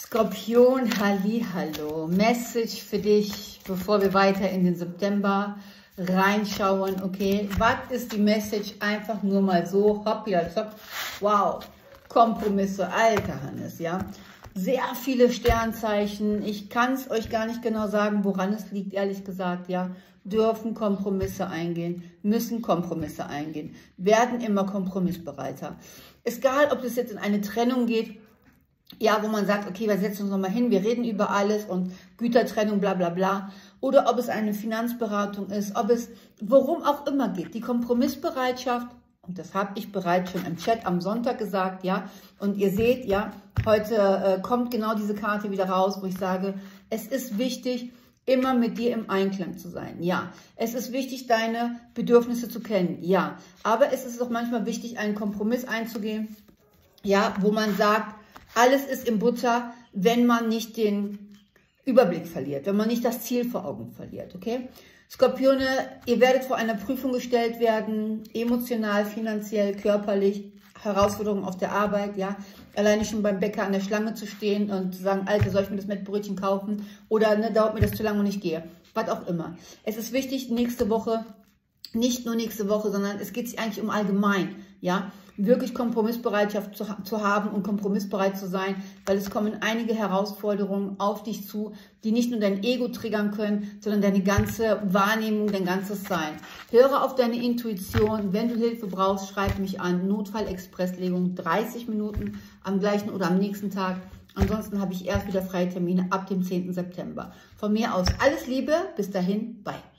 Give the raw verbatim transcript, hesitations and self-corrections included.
Skorpion, Hallihallo. Message für dich, bevor wir weiter in den September reinschauen, okay? Was ist die Message? Einfach nur mal so, hopp, ja, hopp. Wow, Kompromisse, alter Hannes, ja? Sehr viele Sternzeichen. Ich kann es euch gar nicht genau sagen, woran es liegt, ehrlich gesagt, ja? Dürfen Kompromisse eingehen, müssen Kompromisse eingehen, werden immer kompromissbereiter. Egal, ob es jetzt in eine Trennung geht, ja, wo man sagt, okay, wir setzen uns nochmal hin, wir reden über alles und Gütertrennung, bla bla bla. Oder ob es eine Finanzberatung ist, ob es worum auch immer geht. Die Kompromissbereitschaft, und das habe ich bereits schon im Chat am Sonntag gesagt, ja. Und ihr seht, ja, heute äh, kommt genau diese Karte wieder raus, wo ich sage, es ist wichtig, immer mit dir im Einklang zu sein, ja. Es ist wichtig, deine Bedürfnisse zu kennen, ja. Aber es ist auch manchmal wichtig, einen Kompromiss einzugehen, ja, wo man sagt, alles ist in Butter, wenn man nicht den Überblick verliert, wenn man nicht das Ziel vor Augen verliert, okay? Skorpione, ihr werdet vor einer Prüfung gestellt werden, emotional, finanziell, körperlich, Herausforderungen auf der Arbeit, ja? Alleine schon beim Bäcker an der Schlange zu stehen und zu sagen, Alter, soll ich mir das Mettbrötchen kaufen? Oder ne, dauert mir das zu lange und ich gehe. Was auch immer. Es ist wichtig, nächste Woche, nicht nur nächste Woche, sondern es geht sich eigentlich um allgemein, ja? Wirklich Kompromissbereitschaft zu, zu haben und kompromissbereit zu sein, weil es kommen einige Herausforderungen auf dich zu, die nicht nur dein Ego triggern können, sondern deine ganze Wahrnehmung, dein ganzes Sein. Höre auf deine Intuition. Wenn du Hilfe brauchst, schreib mich an. Notfall-Expresslegung, dreißig Minuten am gleichen oder am nächsten Tag. Ansonsten habe ich erst wieder freie Termine ab dem zehnten September. Von mir aus alles Liebe. Bis dahin, bye.